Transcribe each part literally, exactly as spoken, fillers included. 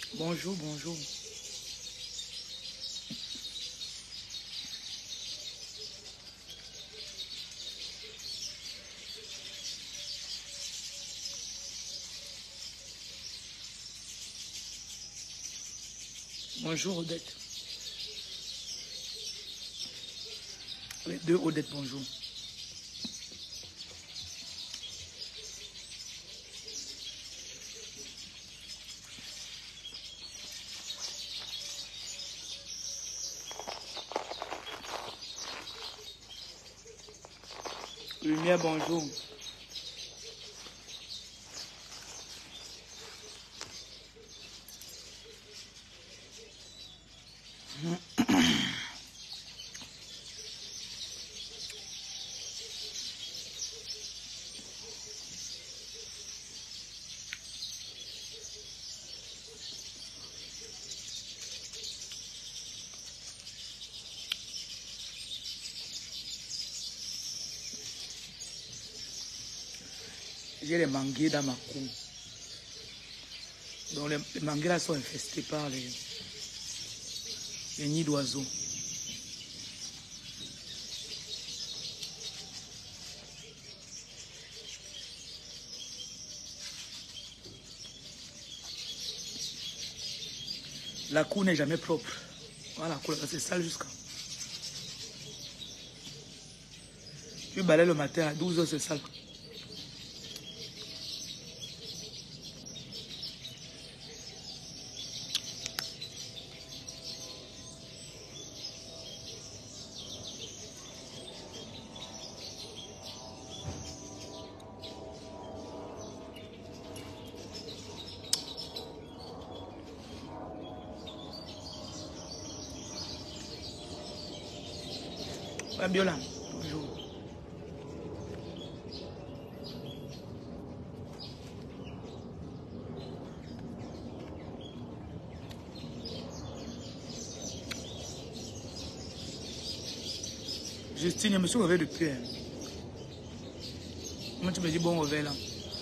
Bonjour, bonjour. Bonjour Odette. Les deux Odette, bonjour. Lumière, bonjour. J'ai les manguiers dans ma cour. Donc les, les manguiers là sont infestés par les, les nids d'oiseaux. La cour n'est jamais propre. Voilà, c'est sale jusqu'à. Tu balais le matin à douze heures, c'est sale. Fabiola, bonjour. Justine, je me suis réveillé depuis. Hein. Moi, tu me dis bon réveil là.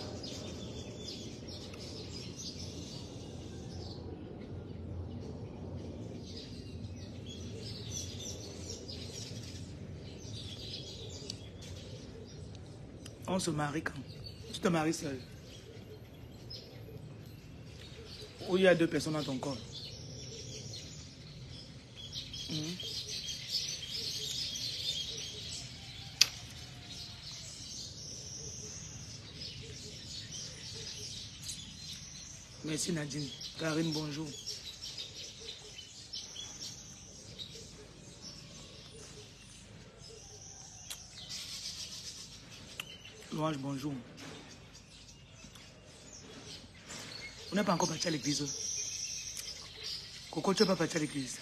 On se marie quand? Tu te maries seul? Ou il y a deux personnes dans ton corps? Mmh. Merci Nadine. Karine, bonjour. Louange, bonjour. On n'est pas encore parti à l'église. Coco, tu n'es pas parti à l'église.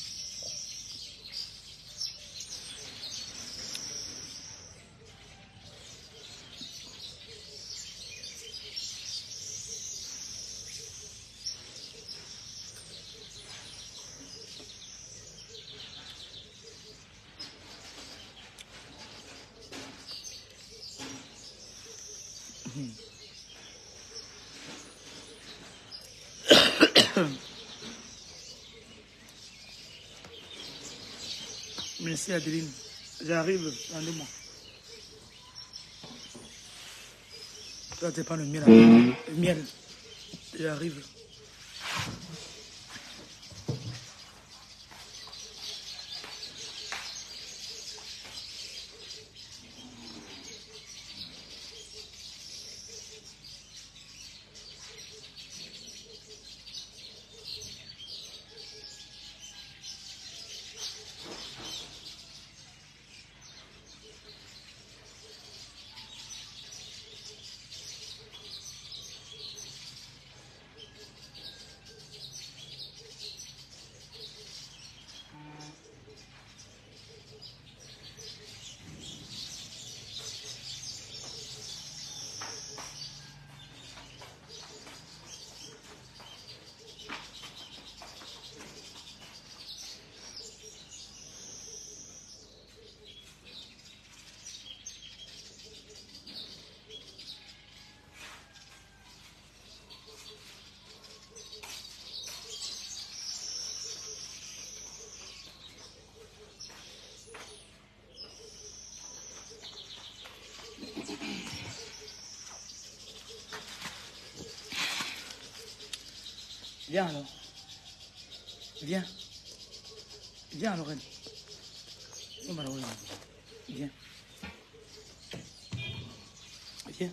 Merci Adeline. J'arrive, attendez-moi. Toi, tu pas le miel. Le miel. J'arrive. Viens alors. Viens. Viens alors, reine. Oh, malheureusement. Viens. Viens.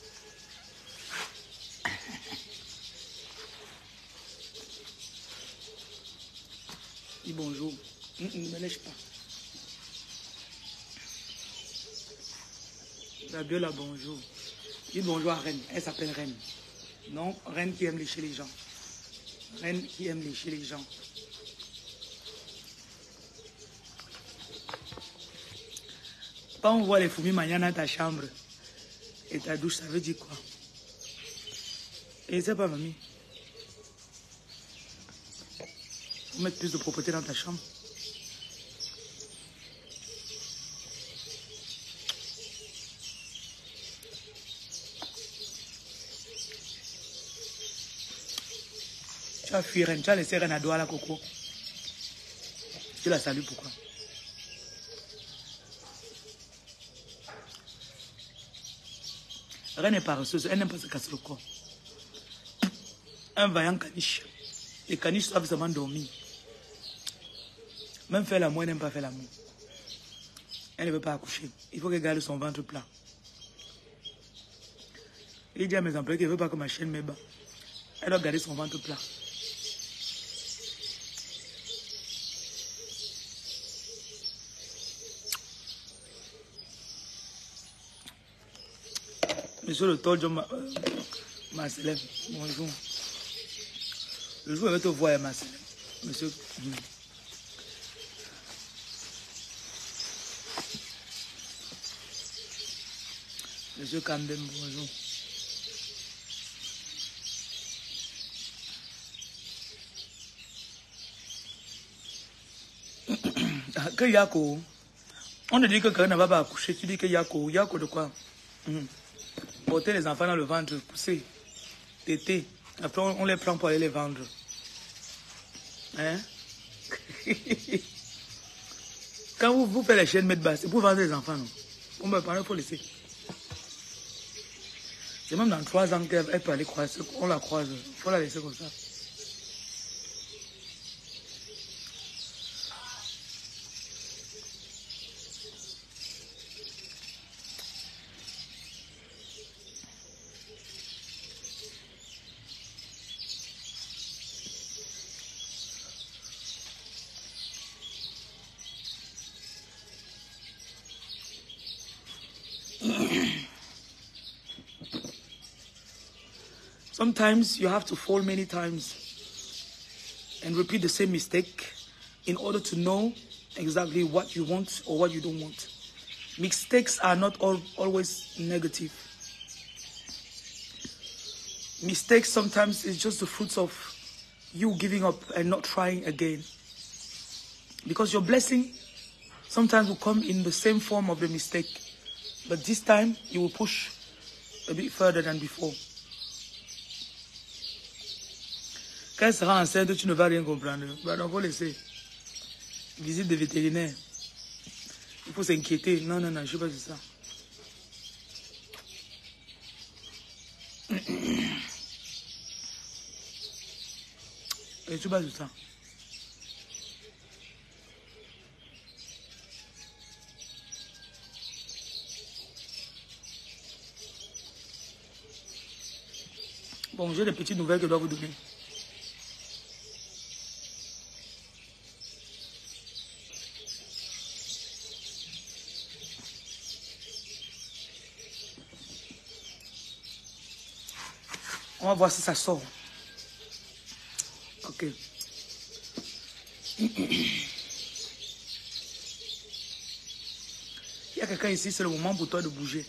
Dis bonjour. Ne me lèche pas. La Biola, bonjour. Dis bonjour à Reine. Elle s'appelle Reine. Non, Reine qui aime lécher les gens. Reine qui aime lécher les gens. Quand on voit les fourmis maniant dans ta chambre et ta douche, ça veut dire quoi? Et c'est pas, mamie. Faut mettre plus de propreté dans ta chambre. Tu as fui Reine, tu as laissé Reine à doigt la coco. Tu la salues pourquoi? Reine est paresseuse, elle n'aime pas se casser le corps. Un vaillant caniche. Les caniches doivent seulement dormir. Même faire l'amour, elle n'aime pas faire l'amour. Elle ne veut pas accoucher. Il faut qu'elle garde son ventre plat. Il dit à mes employés qu'elle ne veut pas que ma chaîne me bat. Elle doit garder son ventre plat. Monsieur le Toljo euh, Marcelin, bonjour. Le jour où je vais te voir, Marcelin. Monsieur. Mm. Monsieur Camden, bonjour. Que Yako. On ne dit que quelqu'un n'a pas accouché. Tu dis que Yako. Yako de quoi? Mm. Porter les enfants dans le ventre, pousser, téter. Après, on les prend pour aller les vendre. Hein? Quand vous, vous faites les chaînes mettre bas, c'est pour vendre les enfants, non? On me parle, il faut laisser. C'est même dans trois ans qu'elle peut aller croiser. On la croise. Il faut la laisser comme ça. Sometimes you have to fall many times and repeat the same mistake in order to know exactly what you want or what you don't want. Mistakes are not all, always negative. Mistakes sometimes is just the fruits of you giving up and not trying again. Because your blessing sometimes will come in the same form of the mistake. But this time, you will push a bit further than before. Quand elle sera enceinte, tu ne vas rien comprendre. Bah, donc, il faut laisser. Visite de vétérinaire. Il faut s'inquiéter. Non, non, non, je ne sais pas c'est ça. Et tu vas sur ça. Bon, j'ai des petites nouvelles que je dois vous donner. On va voir si ça sort. Ok. Il y a quelqu'un ici, c'est le moment pour toi de bouger.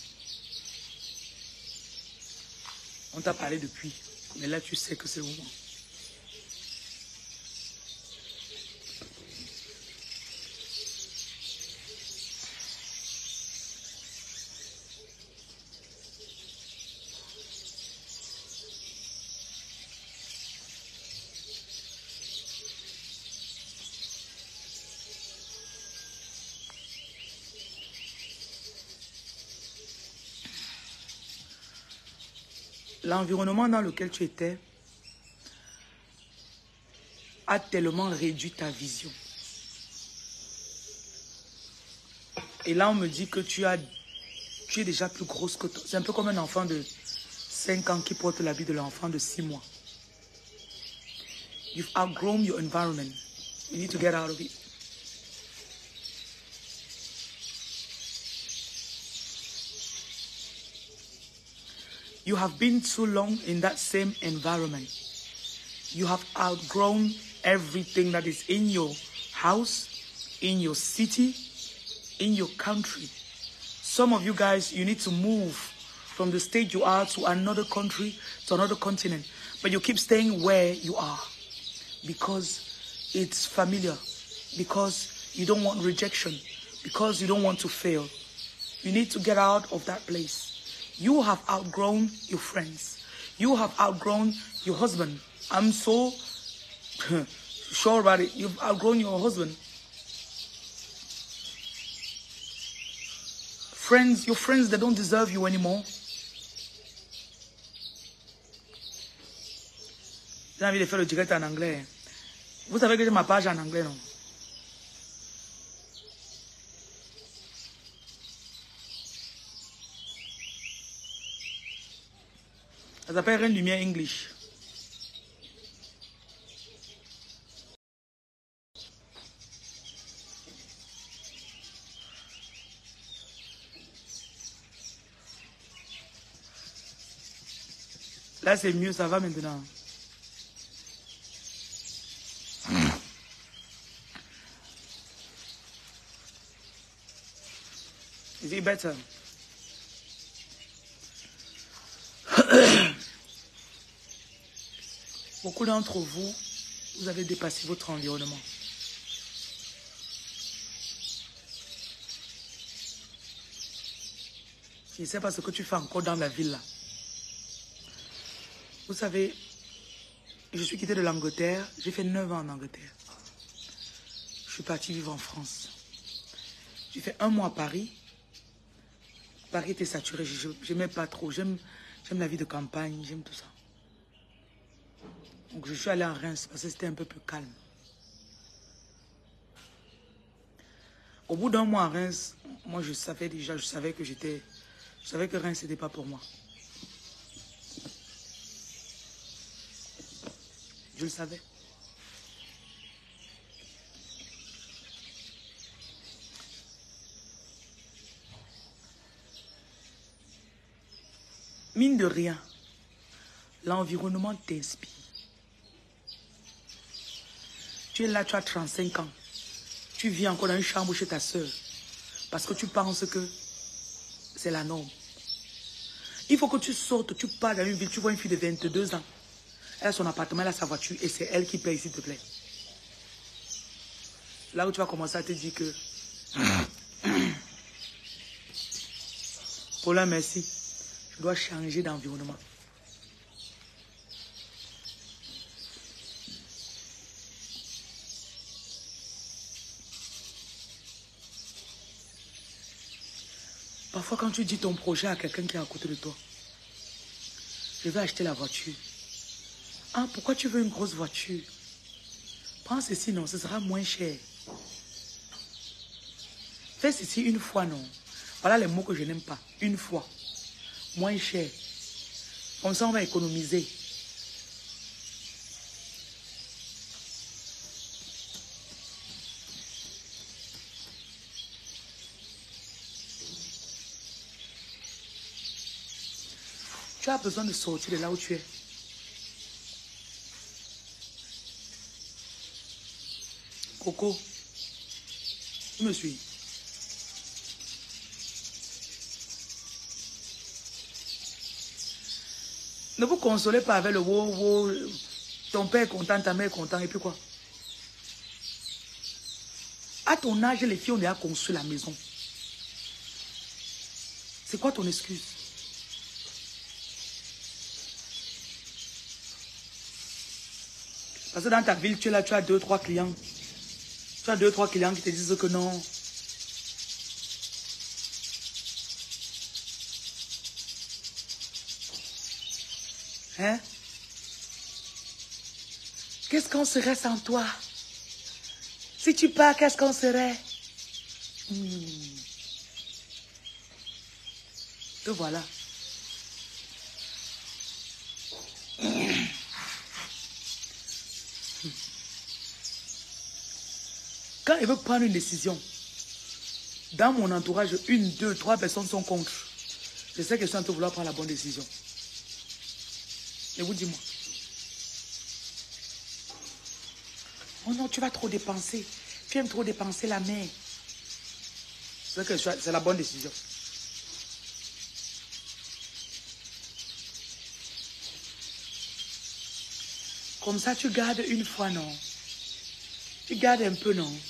On t'a parlé depuis, mais là tu sais que c'est le moment. L'environnement dans lequel tu étais a tellement réduit ta vision. Et là, on me dit que tu, as, tu es déjà plus grosse que toi. C'est un peu comme un enfant de cinq ans qui porte l'habit de l'enfant de six mois. You've outgrown your environment. You need to get out of it. You have been too long in that same environment. You have outgrown everything that is in your house, in your city, in your country. Some of you guys, you need to move from the state you are to another country, to another continent. But you keep staying where you are because it's familiar, because you don't want rejection, because you don't want to fail. You need to get out of that place. You have outgrown your friends. You have outgrown your husband. I'm so sure about it. You've outgrown your husband. Friends, your friends, they don't deserve you anymore. J'ai envie de faire le direct en anglais. Vous savez que j'ai ma page en anglais, non? Ça s'appelle Reine Lumière English. Là, c'est mieux, ça va maintenant. Is it better? Beaucoup d'entre vous, vous avez dépassé votre environnement. Je ne sais pas ce que tu fais encore dans la ville là. Vous savez, je suis quitté de l'Angleterre, j'ai fait neuf ans en Angleterre. Je suis parti vivre en France. J'ai fait un mois à Paris. Paris était saturé, je n'aimais pas trop. J'aime la vie de campagne, j'aime tout ça. Donc je suis allé à Reims parce que c'était un peu plus calme. Au bout d'un mois à Reims, moi je savais déjà, je savais que j'étais, je savais que Reims n'était pas pour moi. Je le savais. Mine de rien, l'environnement t'inspire. Tu es là, tu as trente-cinq ans. Tu vis encore dans une chambre chez ta soeur. Parce que tu penses que c'est la norme. Il faut que tu sortes, tu pars dans une ville, tu vois une fille de vingt-deux ans. Elle a son appartement, elle a sa voiture et c'est elle qui paye, s'il te plaît. Là où tu vas commencer à te dire que... Paula, merci. Je dois changer d'environnement. Parfois, quand tu dis ton projet à quelqu'un qui est à côté de toi, je vais acheter la voiture. Ah, pourquoi tu veux une grosse voiture? Prends ceci, non, ce sera moins cher. Fais ceci une fois, non. Voilà les mots que je n'aime pas. Une fois. Moins cher. Comme ça, on va économiser. Tu as besoin de sortir de là où tu es. Coco, tu me suis. Ne vous consolez pas avec le wow, wow. Ton père est content, ta mère est contente, et puis quoi? À ton âge, les filles ont déjà construit la maison. C'est quoi ton excuse? Parce que dans ta ville, tu es là, tu as deux, trois clients. Tu as deux, trois clients qui te disent que non. Hein? Qu'est-ce qu'on serait sans toi? Si tu pars, qu'est-ce qu'on serait? Hmm. Te voilà. Quand il veut prendre une décision, dans mon entourage, une, deux, trois personnes sont contre. Je sais que je suis en train de vouloir prendre la bonne décision. Et vous dis-moi. Oh non, tu vas trop dépenser. Tu aimes trop dépenser la main. C'est que c'est la bonne décision. Comme ça, tu gardes une fois, non? Tu gardes un peu, non?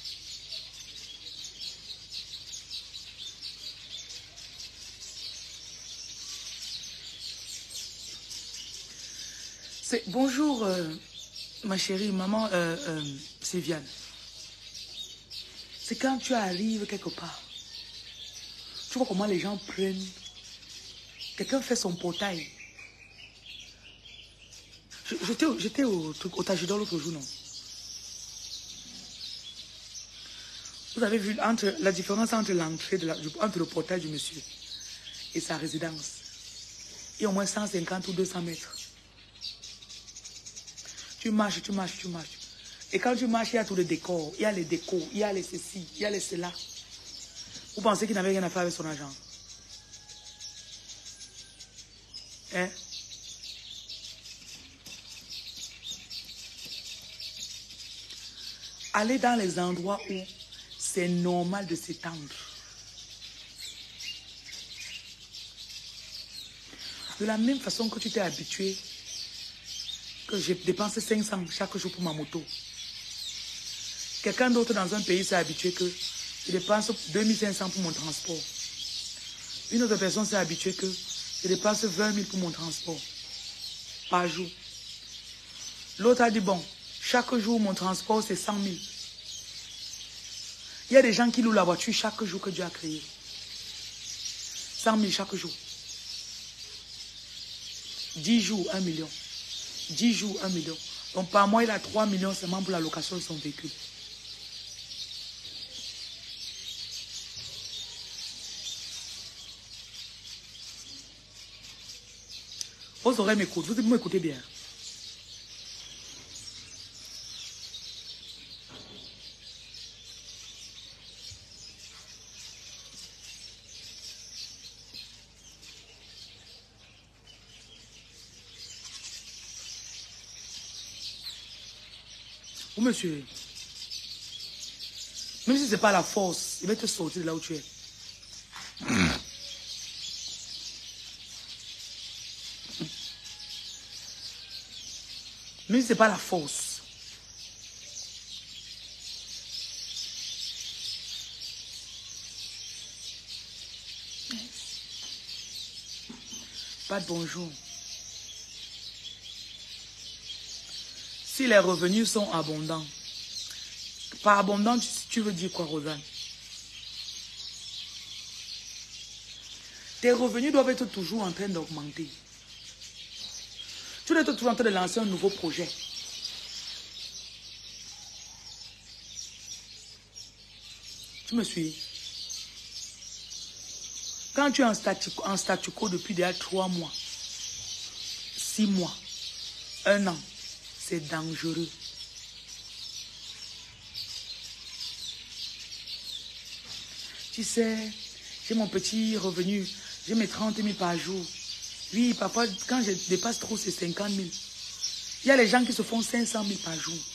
C'est bonjour, euh, ma chérie, maman euh, euh, Sylviane. C'est quand tu arrives quelque part. Tu vois comment les gens prennent. Quelqu'un fait son portail. J'étais au, au Tajidor l'autre jour, non? Vous avez vu entre, la différence entre l'entrée, entre le portail du monsieur et sa résidence. Il y a au moins cent cinquante ou deux cents mètres. Tu marches, tu marches, tu marches. Et quand tu marches, il y a tout le décor. Il y a les décos, il y a les ceci, il y a les cela. Vous pensez qu'il n'avait rien à faire avec son argent? Hein? Aller dans les endroits où c'est normal de s'étendre. De la même façon que tu t'es habitué, que j'ai dépensé cinq cents chaque jour pour ma moto. Quelqu'un d'autre dans un pays s'est habitué que je dépense deux mille cinq cents pour mon transport. Une autre personne s'est habituée que je dépense vingt mille pour mon transport par jour. L'autre a dit, bon, chaque jour, mon transport, c'est cent mille. Il y a des gens qui louent la voiture chaque jour que Dieu a créé. cent mille chaque jour. dix jours, un million. dix jours, un million. Donc par mois, il a trois millions seulement pour la location de son véhicule. Vos oreilles m'écoutent, vous m'écoutez bien. Vous me suivez? Même si ce n'est pas la force, il va te sortir de là où tu es. Même si ce n'est pas la force. Pas de bonjour. Si les revenus sont abondants, par abondant, tu, tu veux dire quoi, Rosanne? Tes revenus doivent être toujours en train d'augmenter. Tu dois être toujours en train de lancer un nouveau projet. Tu me suis? Quand tu es en statu, en statu quo depuis déjà trois mois, six mois, un an, c'est dangereux. Tu sais, j'ai mon petit revenu, j'ai mes trente mille par jour. Oui, parfois, quand je dépasse trop, c'est cinquante mille. Il y a les gens qui se font cinq cent mille par jour.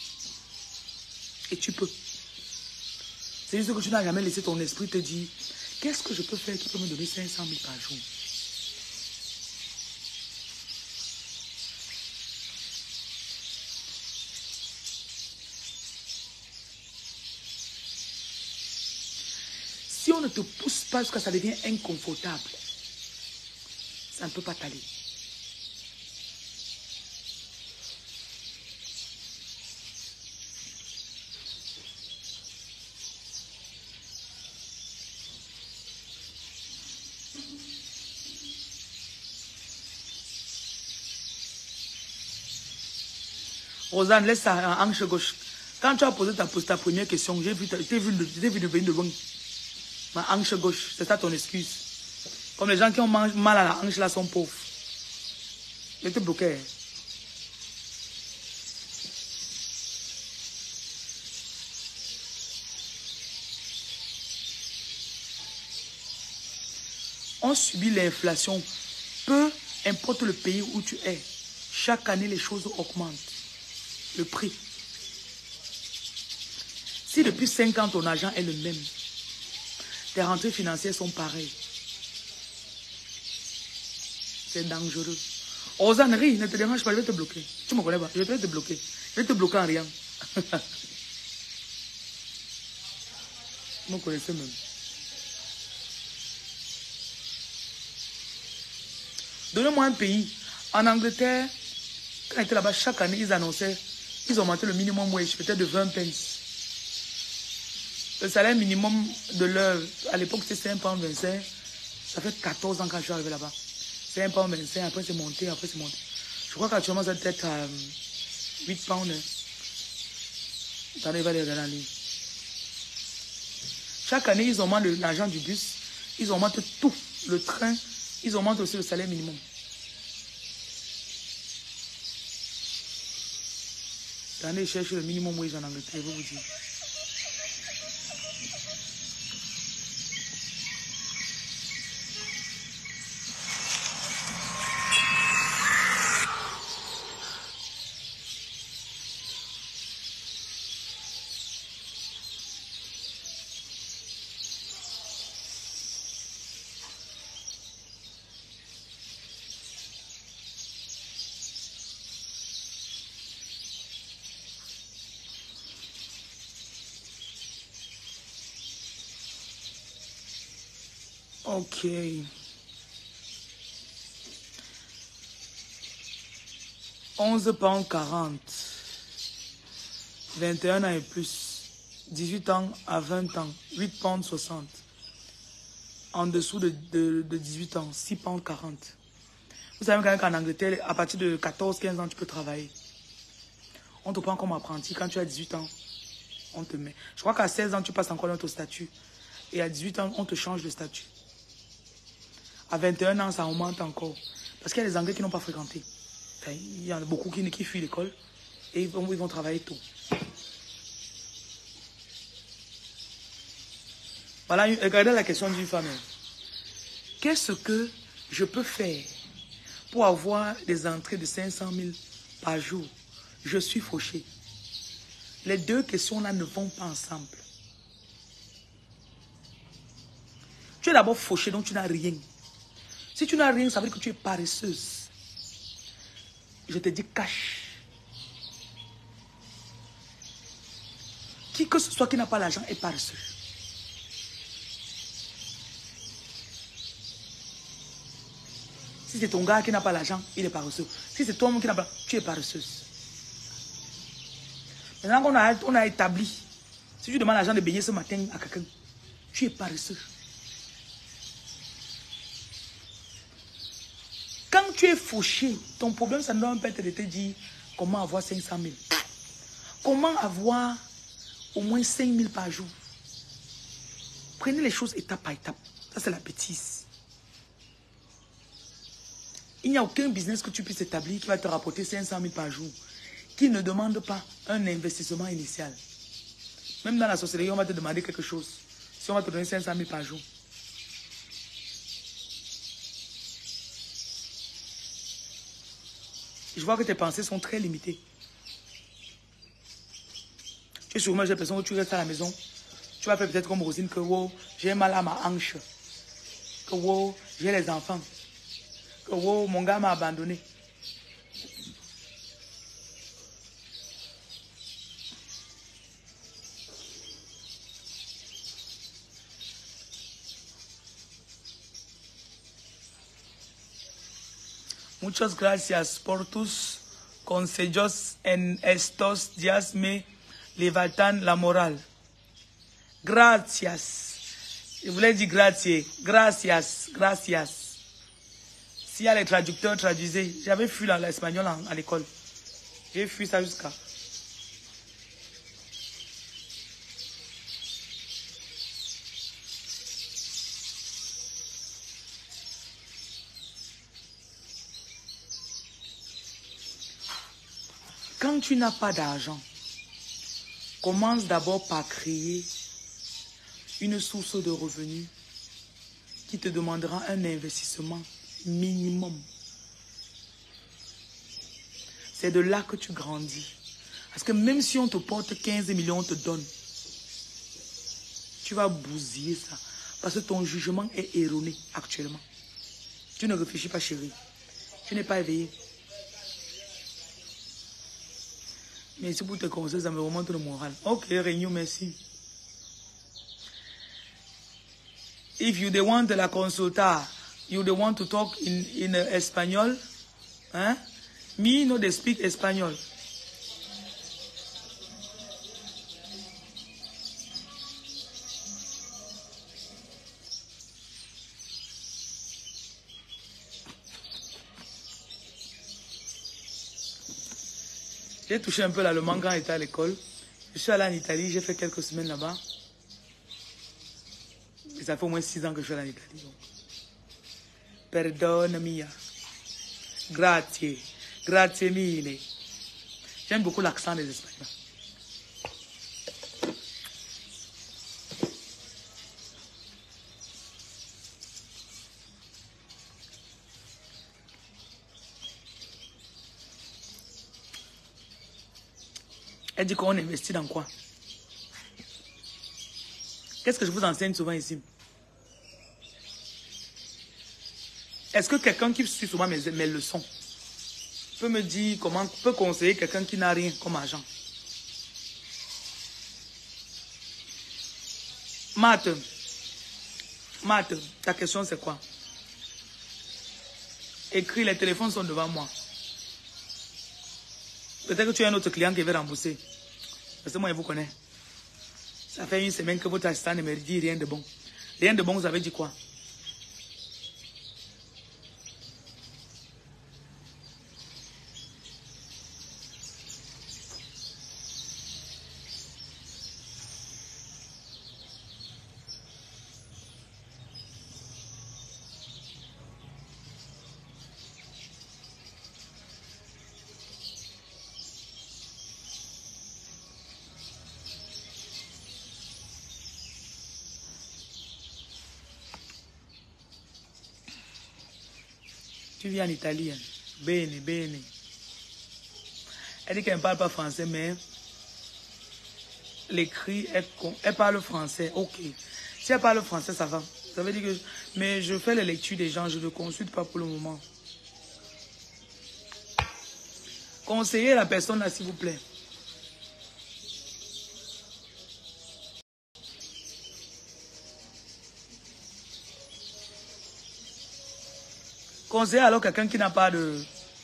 Et tu peux. C'est juste que tu n'as jamais laissé ton esprit te dire, qu'est-ce que je peux faire qui peut me donner cinq cent mille par jour? Si on ne te pousse pas jusqu'à ça devient inconfortable, ça ne peut pas t'aller. Rosanne, laisse ça en hanche gauche. Quand tu as posé ta, ta première question, j'ai vu, j'ai vu, j'ai vu de venir de loin. Ma hanche gauche, c'est ça ton excuse. Comme les gens qui ont mal à la hanche là sont pauvres. Je te bloqué. On subit l'inflation. Peu importe le pays où tu es, chaque année les choses augmentent. Le prix. Si depuis cinq ans ton argent est le même, tes rentrées financières sont pareilles. C'est dangereux. Ozan, ris, ne te dérange pas, je vais te bloquer. Tu me connais pas, je vais te bloquer. Je vais te bloquer en rien. Vous me connaissez même. Donnez-moi un pays. En Angleterre, quand j'étais là-bas, chaque année, ils annonçaient, ils augmentaient le minimum wage, peut-être de vingt pence. Le salaire minimum de l'heure, à l'époque, c'était cinq pounds vingt-cinq. Ça fait quatorze ans quand je suis arrivé là-bas. cinq pounds vingt-cinq, après c'est monté, après c'est monté. Je crois qu'actuellement, ça doit être à huit pounds. Attendez, il va aller regarder en ligne. Chaque année, ils augmentent l'argent du bus, ils augmentent tout. Le train, ils augmentent aussi le salaire minimum. Attendez, je cherche le minimum wage en Angleterre, je vais vous dire. Ok. onze pounds quarante. vingt et un ans et plus. dix-huit ans à vingt ans. huit pounds soixante. En dessous de, de, de dix-huit ans. six pounds quarante. Vous savez quand même qu'en Angleterre, à partir de quatorze quinze ans, tu peux travailler. On te prend comme apprenti. Quand tu as dix-huit ans, on te met. Je crois qu'à seize ans, tu passes encore notre statut. Et à dix-huit ans, on te change de statut. À vingt et un ans, ça augmente encore. Parce qu'il y a des Anglais qui n'ont pas fréquenté. Enfin, il y en a beaucoup qui, qui fuient l'école. Et ils vont, ils vont travailler tôt. Voilà, regardez la question d'une femme. Qu'est-ce que je peux faire pour avoir des entrées de cinq cent mille par jour? Je suis fauché. Les deux questions-là ne vont pas ensemble. Tu es d'abord fauché, donc tu n'as rien. Si tu n'as rien, ça veut dire que tu es paresseuse. Je te dis cache. Qui que ce soit qui n'a pas l'argent est paresseux. Si c'est ton gars qui n'a pas l'argent, il est paresseux. Si c'est toi-même qui n'a pas, tu es paresseuse. Maintenant qu'on a, on a établi, si tu demandes l'argent de baigner ce matin à quelqu'un, tu es paresseux. Quand tu es fauché, ton problème, ça ne doit pas être de te dire comment avoir cinq cent mille. Comment avoir au moins cinq mille par jour. Prenez les choses étape par étape. Ça, c'est la bêtise. Il n'y a aucun business que tu puisses établir qui va te rapporter cinq cent mille par jour, qui ne demande pas un investissement initial. Même dans la société, on va te demander quelque chose. Si on va te donner cinq cent mille par jour. Je vois que tes pensées sont très limitées. Tu es sûrement des personnes où tu restes à la maison. Tu vas faire peut-être comme Rosine que wow, j'ai mal à ma hanche. Que wow, j'ai les enfants. Que wow, mon gars m'a abandonné. Muchas gracias por tus consejos en estos días me levantan la moral. Gracias. Je voulais dire grazie. Gracias. Gracias. S'il y a les traducteurs, traduisez. J'avais fui l'espagnol à l'école. J'ai fui ça jusqu'à... Quand tu n'as pas d'argent, commence d'abord par créer une source de revenus qui te demandera un investissement minimum. C'est de là que tu grandis. Parce que même si on te porte quinze millions, on te donne, tu vas bousiller ça. Parce que ton jugement est erroné actuellement. Tu ne réfléchis pas, chérie. Tu n'es pas éveillé. Mais c'est pour te conseiller, ça me remonte le moral. Ok, Réunion, merci. If you they want la consulta, you they want to talk in, in uh, Espanol, hein? Me, no, they speak Espanol. J'ai touché un peu l'allemand quand j'étais à l'école. Je suis allé en Italie, j'ai fait quelques semaines là-bas. Et ça fait au moins six ans que je suis allé en Italie. Donc. Perdone mia. Grazie. Grazie mille. J'aime beaucoup l'accent des Espagnols. Elle dit qu'on investit dans quoi? Qu'est-ce que je vous enseigne souvent ici? Est-ce que quelqu'un qui suit souvent mes, mes leçons peut me dire comment, peut conseiller quelqu'un qui n'a rien comme argent? Marthe, Marthe, ta question c'est quoi? Écris, les téléphones sont devant moi. Peut-être que tu as un autre client qui veut rembourser. Parce que moi, je vous connais. Ça fait une semaine que votre assistant ne me dit rien de bon. Rien de bon, vous avez dit quoi? Tu vis en Italie, hein? Bene, bene. Elle dit qu'elle ne parle pas français, mais l'écrit, elle, elle parle français. Ok. Si elle parle français, ça va. Ça veut dire que... Mais je fais la lecture des gens, je ne consulte pas pour le moment. Conseillez la personne là, s'il vous plaît. Conseillez alors quelqu'un qui n'a pas de...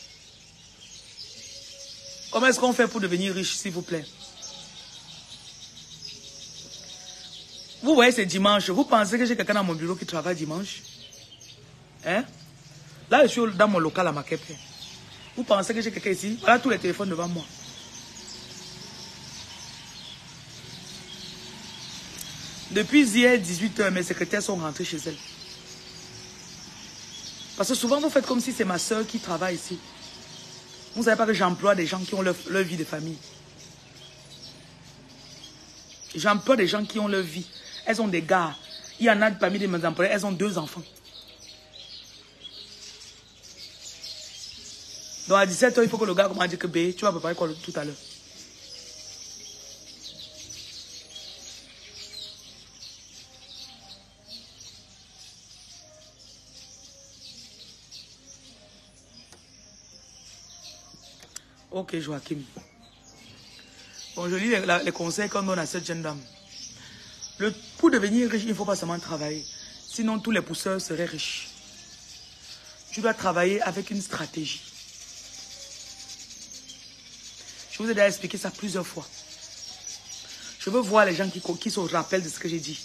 Comment est-ce qu'on fait pour devenir riche, s'il vous plaît? Vous voyez, c'est dimanche. Vous pensez que j'ai quelqu'un dans mon bureau qui travaille dimanche? Hein? Là, je suis dans mon local à Makepe. Vous pensez que j'ai quelqu'un ici? Voilà tous les téléphones devant moi. Depuis hier, dix-huit heures, mes secrétaires sont rentrés chez elles. Parce que souvent, vous faites comme si c'est ma soeur qui travaille ici. Vous ne savez pas que j'emploie des gens qui ont leur, leur vie de famille. J'emploie des gens qui ont leur vie. Elles ont des gars. Il y en a parmi mes employés, elles ont deux enfants. Donc à dix-sept heures, il faut que le gars commence à dire que B, tu vas préparer quoi tout à l'heure. Ok, Joachim. Bon, je lis les, les conseils qu'on donne à cette jeune dame. Le, pour devenir riche, il ne faut pas seulement travailler. Sinon, tous les pousseurs seraient riches. Tu dois travailler avec une stratégie. Je vous ai déjà expliqué ça plusieurs fois. Je veux voir les gens qui, qui se rappellent de ce que j'ai dit.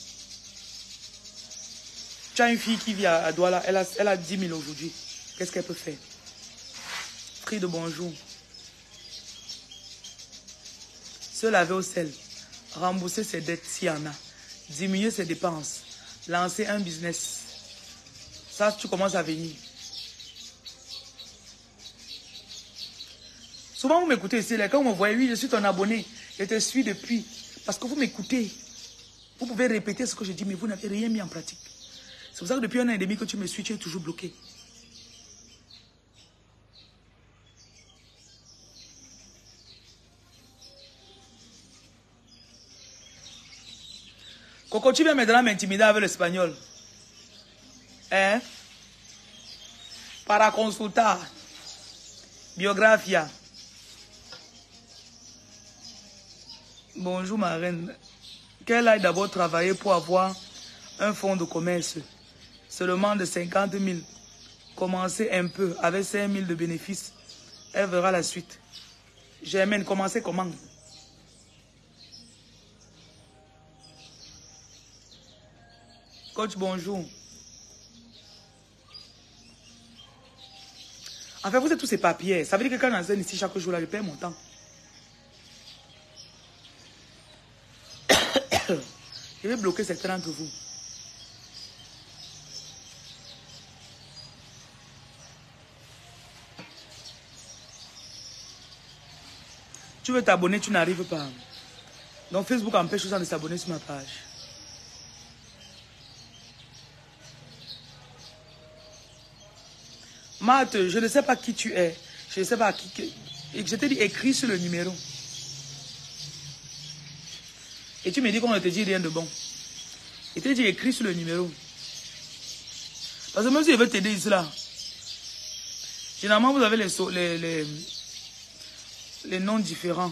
Tu as une fille qui vit à, à Douala, elle a, elle a dix mille aujourd'hui. Qu'est-ce qu'elle peut faire? Cri de bonjour. Se laver au sel. Rembourser ses dettes s'il y en a. Diminuer ses dépenses. Lancer un business. Ça, tu commences à venir. Souvent, vous m'écoutez ici. Là, quand vous me voyez, oui, je suis ton abonné. Je te suis depuis. Parce que vous m'écoutez. Vous pouvez répéter ce que je dis, mais vous n'avez rien mis en pratique. C'est pour ça que depuis un an et demi que tu me suis, tu es toujours bloqué. Coco, tu viens maintenant m'intimider avec l'espagnol. Hein? Para consultar. Biographia. Bonjour ma reine. Qu'elle aille d'abord travailler pour avoir un fonds de commerce. Seulement de cinquante mille. Commencer un peu avec cinq mille de bénéfices. Elle verra la suite. Germaine, commencer comment? Coach, bonjour. En fait, vous êtes tous ces papiers. Ça veut dire que quand j'enseigne ici chaque jour, là, je perds mon temps. Je vais bloquer certains d'entre vous. Tu veux t'abonner, tu n'arrives pas. Donc Facebook empêche les gens de s'abonner sur ma page. Marthe, je ne sais pas qui tu es. Je ne sais pas qui... Et je t'ai dit, écris sur le numéro. Et tu me dis qu'on ne te dit rien de bon. Et tu dit, écris sur le numéro. Parce que même si je veux t'aider ici, là, généralement, vous avez les, les, les, les noms différents.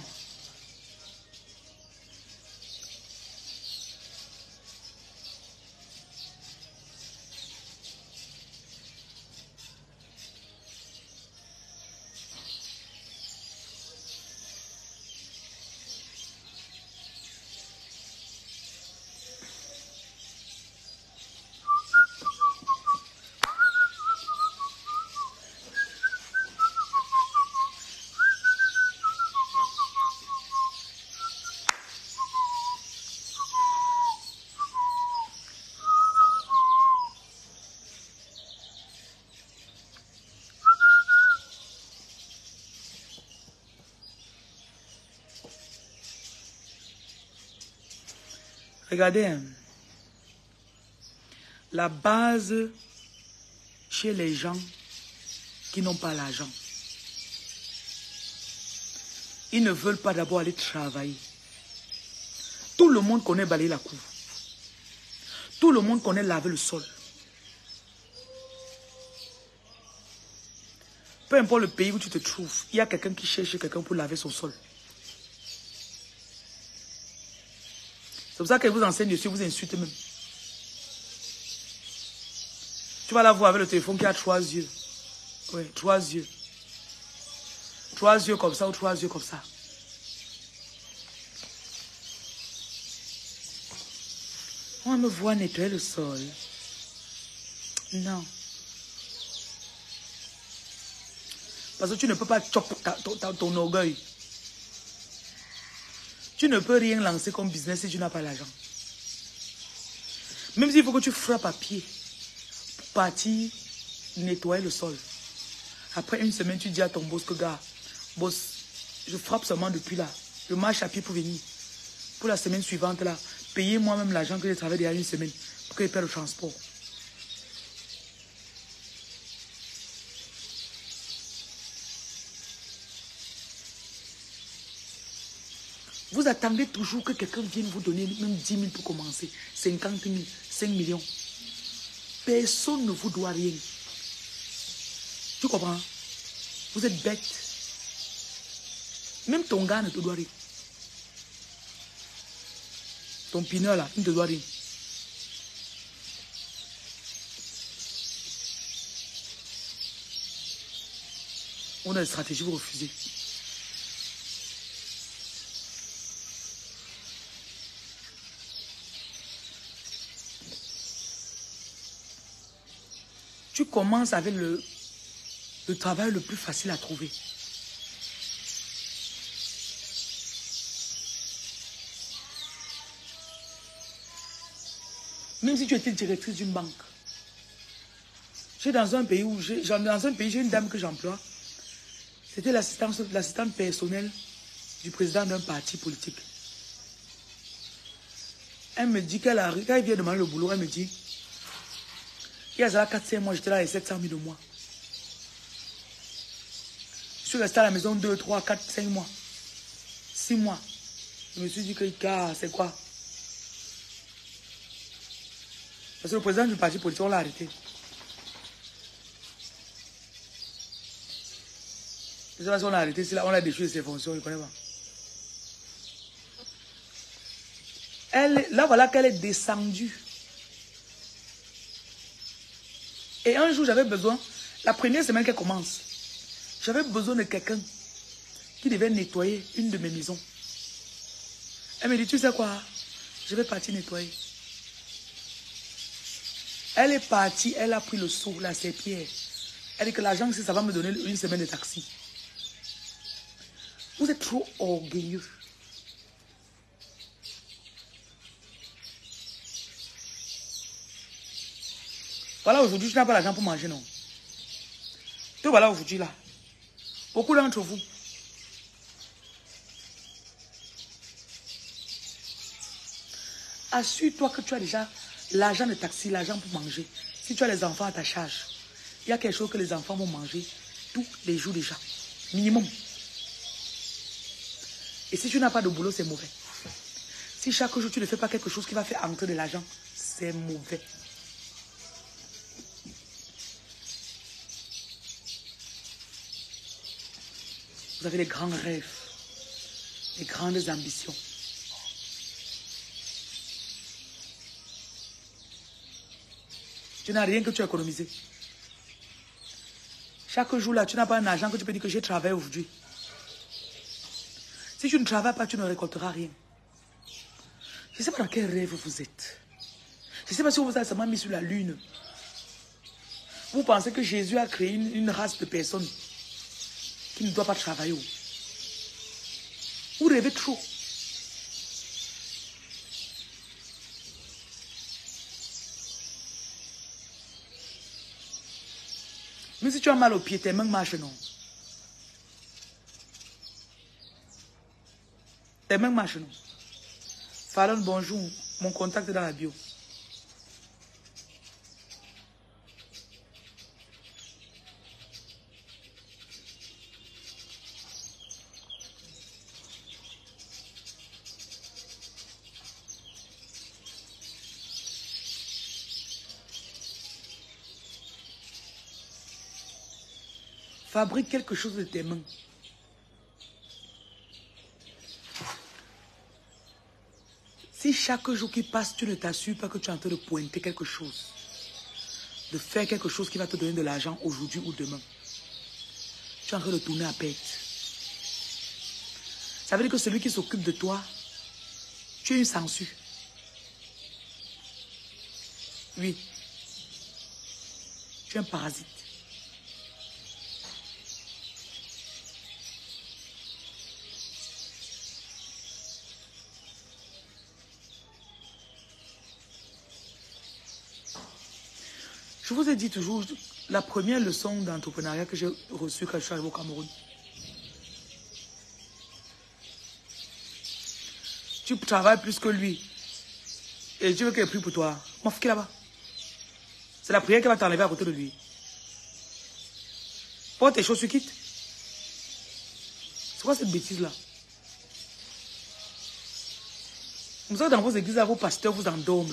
Regardez, hein. La base chez les gens qui n'ont pas l'argent, ils ne veulent pas d'abord aller travailler. Tout le monde connaît balayer la cour. Tout le monde connaît laver le sol. Peu importe le pays où tu te trouves, il y a quelqu'un qui cherche quelqu'un pour laver son sol. C'est pour ça qu'elle vous enseigne dessus, vous insulte même. Tu vas la voir avec le téléphone qui a trois yeux. Oui, trois yeux. Trois yeux comme ça ou trois yeux comme ça. On me voit nettoyer le sol. Non. Parce que tu ne peux pas chopper ton orgueil. Tu ne peux rien lancer comme business si tu n'as pas l'argent. Même s'il faut que tu frappes à pied pour partir nettoyer le sol. Après une semaine, tu dis à ton boss que gars, boss, je frappe seulement depuis là. Je marche à pied pour venir. Pour la semaine suivante là, payer moi-même l'argent que j'ai travaillé il y a une semaine pour qu'il paie le transport. Vous attendez toujours que quelqu'un vienne vous donner même dix mille pour commencer, cinquante mille, cinq millions. Personne ne vous doit rien. Tu comprends? Vous êtes bête. Même ton gars ne te doit rien. Ton pineur là, il ne te doit rien. On a des stratégies, vous refusez. Tu commences avec le, le travail le plus facile à trouver. Même si tu étais directrice d'une banque. J'ai dans un pays où j'ai dans un pays, j'ai une dame que j'emploie. C'était l'assistante l'assistante personnelle du président d'un parti politique. Elle me dit qu'elle arrive, quand elle vient demander le boulot, elle me dit, il y a quatre cinq mois, j'étais là avec sept cent mille de mois. Je suis resté à la maison deux, trois, quatre, cinq mois. six mois. Je me suis dit que c'est quoi? Parce que le président du parti politique, on l'a arrêté. Je ne sais pas si on l'a arrêté, si là, on l'a déchu de ses fonctions, je ne connais pas. Elle, là, voilà qu'elle est descendue. Et un jour, j'avais besoin, la première semaine qu'elle commence, j'avais besoin de quelqu'un qui devait nettoyer une de mes maisons. Elle me dit, tu sais quoi? Je vais partir nettoyer. Elle est partie, elle a pris le seau, la serpillière. Elle dit que l'argent, ça va me donner une semaine de taxi. Vous êtes trop orgueilleux. Voilà, aujourd'hui, tu n'as pas l'argent pour manger, non? Te voilà aujourd'hui, là. Beaucoup d'entre vous. Assure-toi que tu as déjà l'argent de taxi, l'argent pour manger. Si tu as les enfants à ta charge, il y a quelque chose que les enfants vont manger tous les jours déjà. Minimum. Et si tu n'as pas de boulot, c'est mauvais. Si chaque jour, tu ne fais pas quelque chose qui va faire entrer de l'argent, c'est mauvais. Vous avez des grands rêves, des grandes ambitions. Tu n'as rien que tu as économisé. Chaque jour là, tu n'as pas un argent que tu peux dire que j'ai travaillé aujourd'hui. Si tu ne travailles pas, tu ne récolteras rien. Je ne sais pas dans quel rêve vous êtes. Je ne sais pas si vous vous avez seulement mis sur la lune. Vous pensez que Jésus a créé une, une race de personnes qui ne doivent pas travailler. Vous rêvez trop. Même si tu as mal aux pieds, tes mains marchent, non? Tes mains marchent, non? Fallon, bonjour. Mon contact est dans la bio. Fabrique quelque chose de tes mains. Si chaque jour qui passe, tu ne t'assures pas que tu es en train de pointer quelque chose, de faire quelque chose qui va te donner de l'argent aujourd'hui ou demain, tu es en train de tourner à perte. Ça veut dire que celui qui s'occupe de toi, tu es une sangsue. Oui. Tu es un parasite. Je vous ai dit toujours, la première leçon d'entrepreneuriat que j'ai reçue quand je suis arrivé au Cameroun. Tu travailles plus que lui. Et tu veux qu'il prie pour toi. M'en fous là-bas. C'est la prière qui va t'enlever à côté de lui. Porte tes choses, tu quittes. C'est quoi cette bêtise-là? Vous savez, dans vos églises, vos pasteurs vous endorment.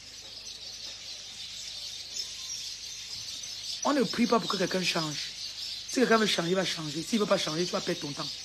On ne prie pas pour que quelqu'un change. Si quelqu'un veut changer, il va changer. S'il ne veut pas changer, tu vas perdre ton temps.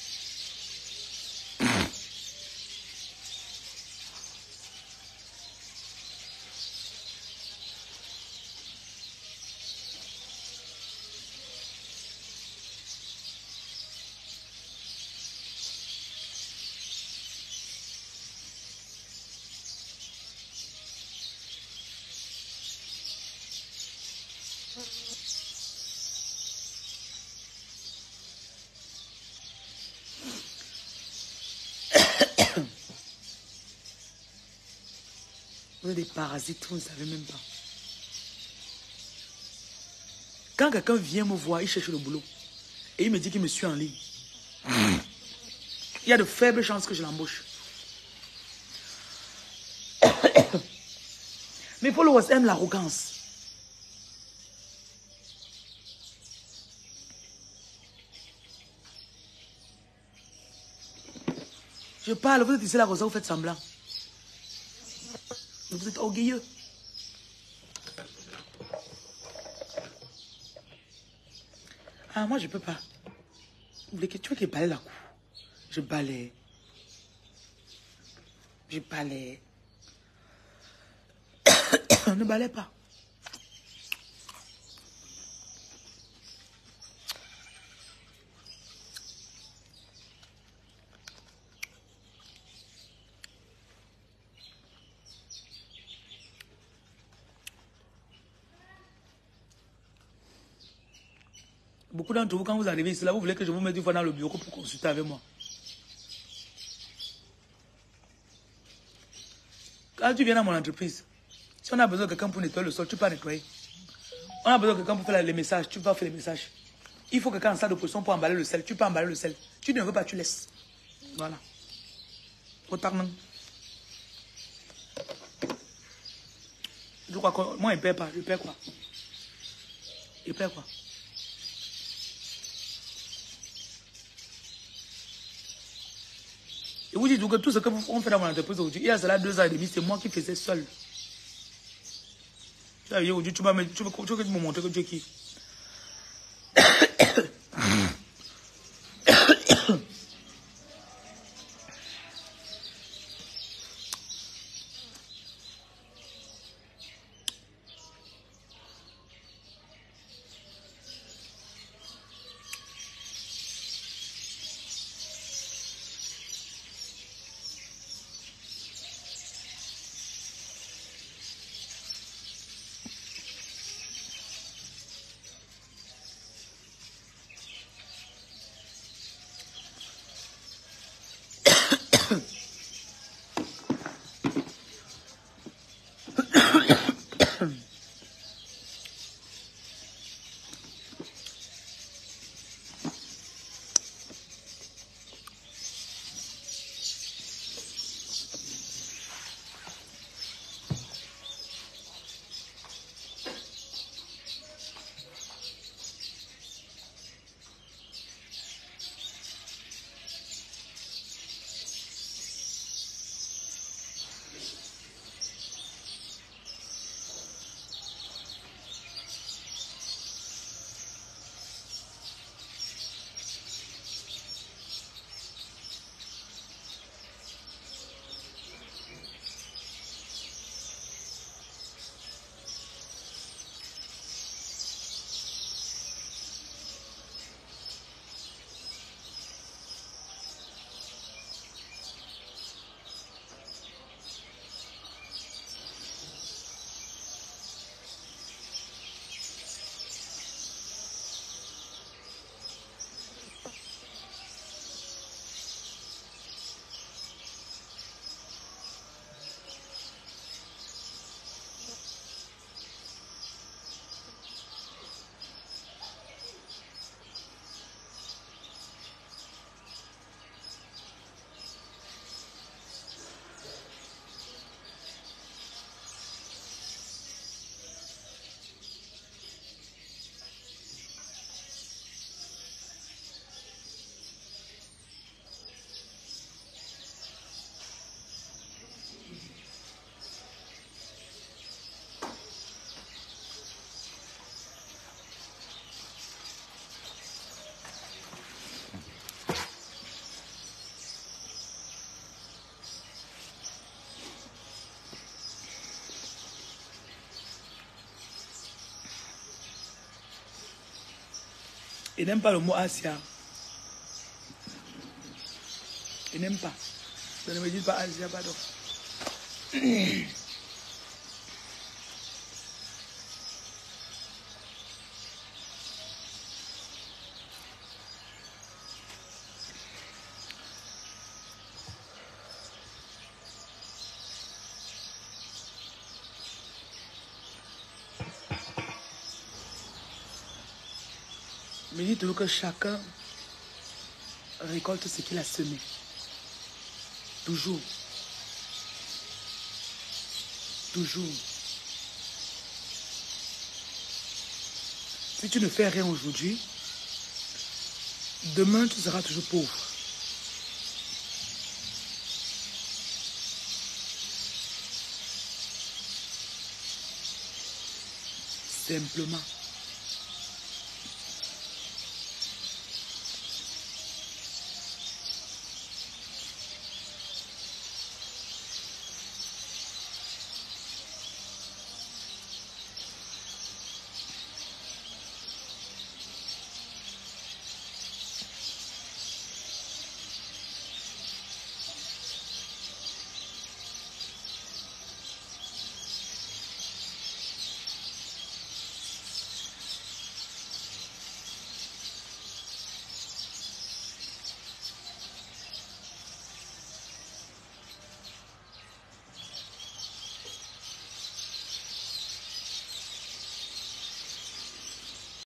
Vous êtes des parasites, vous ne savez même pas. Quand quelqu'un vient me voir, il cherche le boulot. Et il me dit qu'il me suit en ligne. Il y a de faibles chances que je l'embauche. Mais followers aiment l'arrogance. Je parle, vous êtes ici là, vous faites semblant. Vous êtes orgueilleux. Ah, moi je peux pas. Vous voulez que tu veux que je balaye la cour? Je balaye. Je balaye. Ne balaye pas. Beaucoup d'entre vous, quand vous arrivez ici, là, vous voulez que je vous mette une fois dans le bureau pour consulter avec moi. Quand tu viens dans mon entreprise, si on a besoin de quelqu'un pour nettoyer le sol, tu peux nettoyer. On a besoin de quelqu'un pour faire les messages, tu peux faire les messages. Il faut quelqu'un en salle de position pour emballer le sel, tu peux emballer le sel. Tu ne veux pas, tu laisses. Voilà. Autant. Je crois que moi, je ne paie pas. Je paie quoi? Je paie quoi? Et vous dites que tout ce que on fait dans mon entreprise aujourd'hui, il y a cela deux ans et demi, c'est moi qui faisais seul. Aujourd'hui, tu vas me, tu veux, tu veux me montrer que tu es qui? Il n'aime pas le mot Asia. Il n'aime pas. Je ne me dis pas Asia, pardon. Mais dites-vous que chacun récolte ce qu'il a semé. Toujours. Toujours. Si tu ne fais rien aujourd'hui, demain tu seras toujours pauvre. Simplement.